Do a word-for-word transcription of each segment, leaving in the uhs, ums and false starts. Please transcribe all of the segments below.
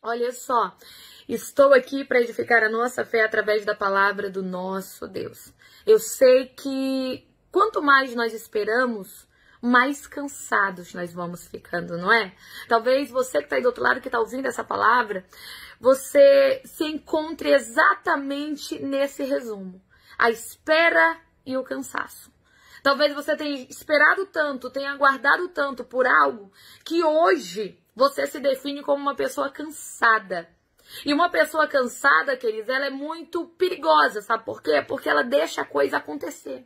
Olha só, estou aqui para edificar a nossa fé através da palavra do nosso Deus. Eu sei que quanto mais nós esperamos, mais cansados nós vamos ficando, não é? Talvez você que está aí do outro lado, que está ouvindo essa palavra, você se encontre exatamente nesse resumo. A espera e o cansaço. Talvez você tenha esperado tanto, tenha aguardado tanto por algo, que hoje você se define como uma pessoa cansada. E uma pessoa cansada, queridos, ela é muito perigosa, sabe por quê? Porque ela deixa a coisa acontecer.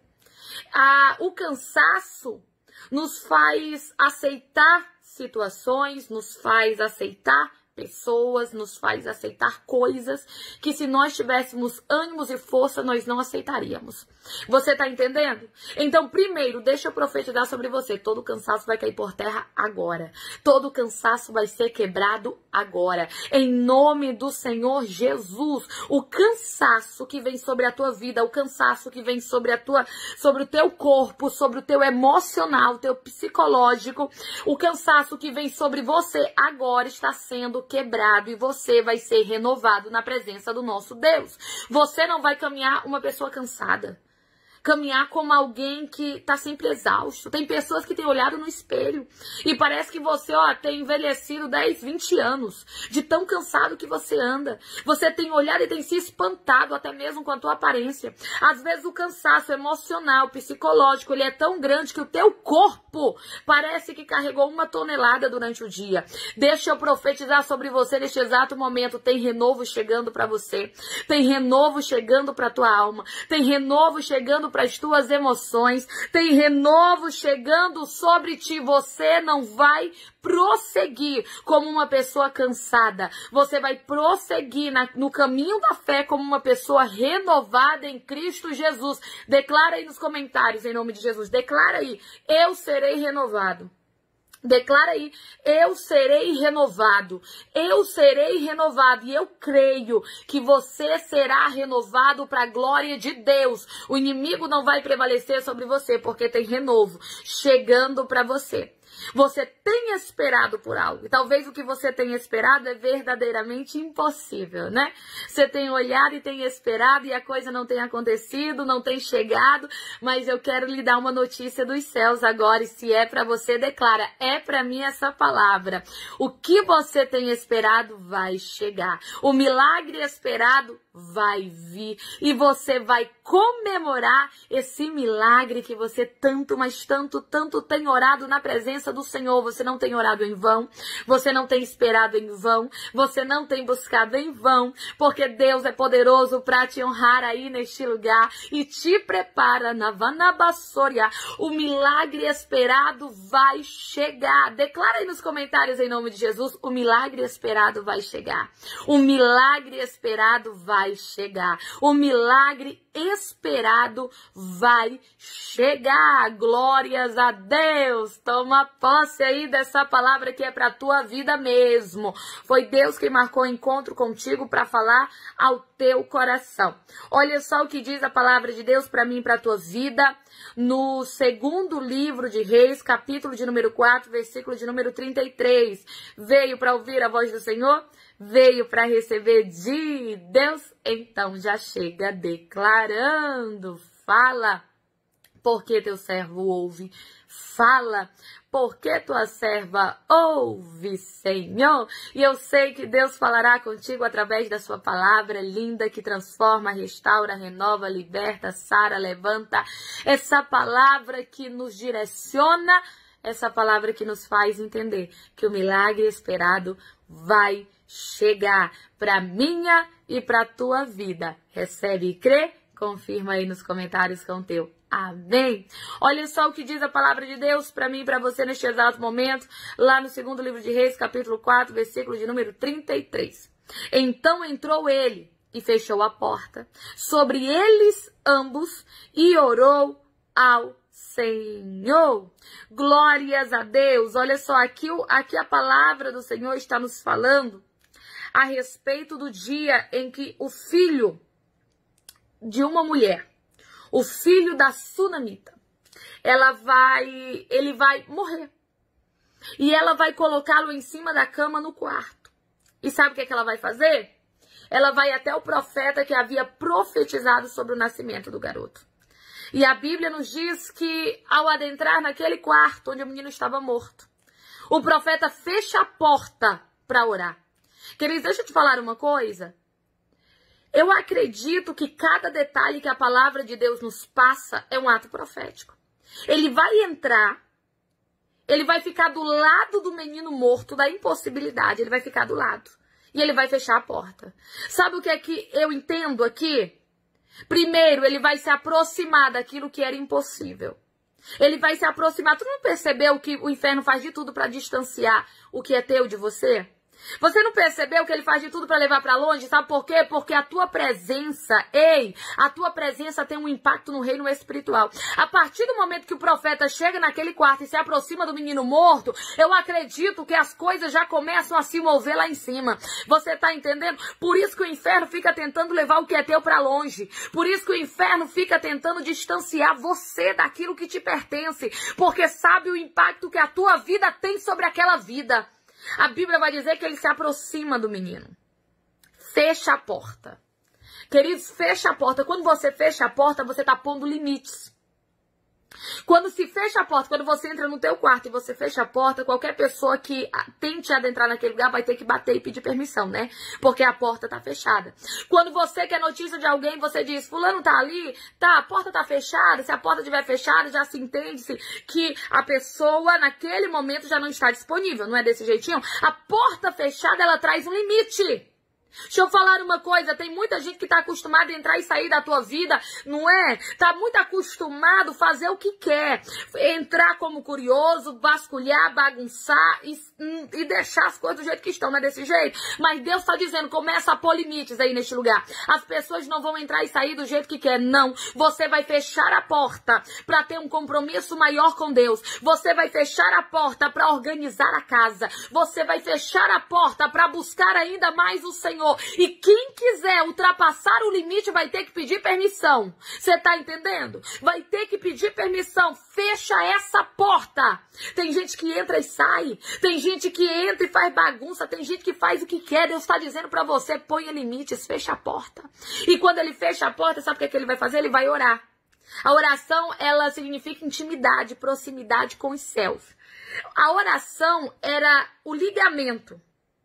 Ah, o cansaço nos faz aceitar situações, nos faz aceitar pessoas, nos faz aceitar coisas que se nós tivéssemos ânimos e força, nós não aceitaríamos. Você tá entendendo? Então, primeiro, deixa eu profetizar sobre você. Todo cansaço vai cair por terra agora. Todo cansaço vai ser quebrado agora. Em nome do Senhor Jesus. O cansaço que vem sobre a tua vida, o cansaço que vem sobre a tua, sobre o teu corpo, sobre o teu emocional, o teu psicológico, o cansaço que vem sobre você agora está sendo quebrado e você vai ser renovado na presença do nosso Deus. Você não vai caminhar uma pessoa cansada. Caminhar como alguém que tá sempre exausto. Tem pessoas que têm olhado no espelho e parece que você, ó, tem envelhecido dez, vinte anos, de tão cansado que você anda. Você tem olhado e tem se espantado até mesmo com a tua aparência. Às vezes o cansaço emocional, psicológico, ele é tão grande que o teu corpo parece que carregou uma tonelada durante o dia. Deixa eu profetizar sobre você neste exato momento. Tem renovo chegando para você. Tem renovo chegando para tua alma. Tem renovo chegando para as tuas emoções, tem renovo chegando sobre ti. Você não vai prosseguir como uma pessoa cansada. Você vai prosseguir na, no caminho da fé como uma pessoa renovada em Cristo Jesus. Declara aí nos comentários, em nome de Jesus. Declara aí, eu serei renovado. Declara aí, eu serei renovado, eu serei renovado e eu creio que você será renovado para a glória de Deus. O inimigo não vai prevalecer sobre você porque tem renovo chegando para você. Você tem esperado por algo. E talvez o que você tenha esperado é verdadeiramente impossível, né? Você tem olhado e tem esperado e a coisa não tem acontecido, não tem chegado. Mas eu quero lhe dar uma notícia dos céus agora. E se é para você, declara. É para mim essa palavra. O que você tem esperado vai chegar. O milagre esperado vai vir. E você vai comemorar esse milagre que você tanto, mas tanto, tanto tem orado na presença do Senhor. Você não tem orado em vão, você não tem esperado em vão, você não tem buscado em vão, porque Deus é poderoso para te honrar aí neste lugar e te prepara na Vanabassoria. O milagre esperado vai chegar. Declara aí nos comentários em nome de Jesus, o milagre esperado vai chegar. O milagre esperado vai chegar. O milagre esperado vai chegar. Glórias a Deus. Toma posse aí dessa palavra que é para tua vida mesmo. Foi Deus quem marcou o encontro contigo para falar ao teu coração. Olha só o que diz a palavra de Deus para mim e para tua vida. No segundo livro de Reis, capítulo de número quatro, versículo de número trinta e três. Veio para ouvir a voz do Senhor? Veio para receber de Deus? Então já chega declarando. Fala, porque teu servo ouve. Fala, porque tua serva ouve, Senhor. E eu sei que Deus falará contigo através da sua palavra linda que transforma, restaura, renova, liberta, sara, levanta. Essa palavra que nos direciona, essa palavra que nos faz entender que o milagre esperado vai chegar para minha e para tua vida. Recebe e crê? Confirma aí nos comentários com o teu amém. Olha só o que diz a palavra de Deus para mim e para você neste exato momento, lá no segundo livro de Reis, capítulo quatro, versículo de número trinta e três. Então entrou ele e fechou a porta sobre eles ambos e orou ao Senhor. Glórias a Deus. Olha só, aqui, aqui a palavra do Senhor está nos falando a respeito do dia em que o filho de uma mulher, o filho da sunamita, ela vai, ele vai morrer. E ela vai colocá-lo em cima da cama no quarto. E sabe o que, é que ela vai fazer? Ela vai até o profeta que havia profetizado sobre o nascimento do garoto. E a Bíblia nos diz que ao adentrar naquele quarto onde o menino estava morto, o profeta fecha a porta para orar. Queridos, deixa eu te falar uma coisa. Eu acredito que cada detalhe que a palavra de Deus nos passa é um ato profético. Ele vai entrar, ele vai ficar do lado do menino morto, da impossibilidade, ele vai ficar do lado. E ele vai fechar a porta. Sabe o que é que eu entendo aqui? Primeiro, ele vai se aproximar daquilo que era impossível. Ele vai se aproximar. Tu não percebeu que o inferno faz de tudo para distanciar o que é teu de você? Você não percebeu que ele faz de tudo para levar para longe? Sabe por quê? Porque a tua presença, ei, a tua presença tem um impacto no reino espiritual. A partir do momento que o profeta chega naquele quarto e se aproxima do menino morto, eu acredito que as coisas já começam a se mover lá em cima. Você tá entendendo? Por isso que o inferno fica tentando levar o que é teu para longe. Por isso que o inferno fica tentando distanciar você daquilo que te pertence. Porque sabe o impacto que a tua vida tem sobre aquela vida. A Bíblia vai dizer que ele se aproxima do menino. Fecha a porta. Queridos, fecha a porta. Quando você fecha a porta, você está pondo limites. Quando se fecha a porta, quando você entra no teu quarto e você fecha a porta, qualquer pessoa que tente adentrar naquele lugar vai ter que bater e pedir permissão, né? Porque a porta tá fechada. Quando você quer notícia de alguém, você diz, fulano tá ali, tá, a porta tá fechada. Se a porta estiver fechada, já se entende-se que a pessoa naquele momento já não está disponível, não é desse jeitinho? A porta fechada, ela traz um limite. Deixa eu falar uma coisa, tem muita gente que tá acostumada a entrar e sair da tua vida, não é? Tá muito acostumado a fazer o que quer. Entrar como curioso, vasculhar, bagunçar e, e deixar as coisas do jeito que estão, não é desse jeito? Mas Deus tá dizendo, começa a pôr limites aí neste lugar. As pessoas não vão entrar e sair do jeito que quer, não. Você vai fechar a porta para ter um compromisso maior com Deus. Você vai fechar a porta para organizar a casa. Você vai fechar a porta para buscar ainda mais o Senhor. E quem quiser ultrapassar o limite vai ter que pedir permissão. Você tá entendendo? Vai ter que pedir permissão. Fecha essa porta. Tem gente que entra e sai. Tem gente que entra e faz bagunça. Tem gente que faz o que quer. Deus está dizendo para você, ponha limites, fecha a porta. E quando ele fecha a porta, sabe o que, é que ele vai fazer? Ele vai orar. A oração, ela significa intimidade, proximidade com os céus. A oração era o ligamento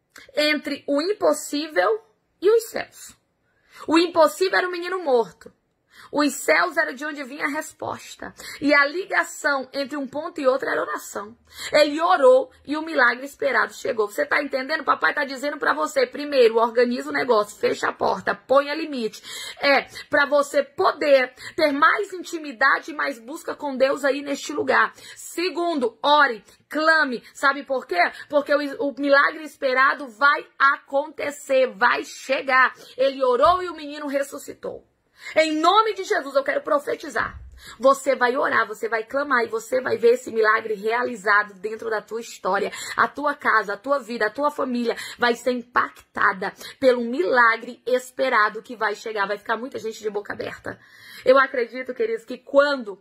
entre o impossível e os céus. O impossível era o menino morto. Os céus era de onde vinha a resposta. E a ligação entre um ponto e outro era oração. Ele orou e o milagre esperado chegou. Você tá entendendo? Papai tá dizendo para você, primeiro, organiza o negócio, fecha a porta, ponha limite. É, para você poder ter mais intimidade e mais busca com Deus aí neste lugar. Segundo, ore, clame. Sabe por quê? Porque o, o milagre esperado vai acontecer, vai chegar. Ele orou e o menino ressuscitou. Em nome de Jesus, eu quero profetizar. Você vai orar, você vai clamar e você vai ver esse milagre realizado dentro da tua história. A tua casa, a tua vida, a tua família vai ser impactada pelo milagre esperado que vai chegar. Vai ficar muita gente de boca aberta. Eu acredito, queridos, que quando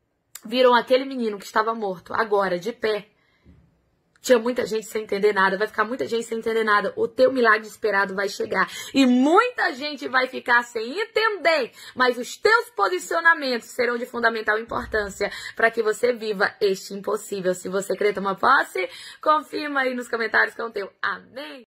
viram aquele menino que estava morto, agora de pé, tinha muita gente sem entender nada, vai ficar muita gente sem entender nada. O teu milagre esperado vai chegar. E muita gente vai ficar sem entender. Mas os teus posicionamentos serão de fundamental importância para que você viva este impossível. Se você crê, toma posse, confirma aí nos comentários que é o teu amém.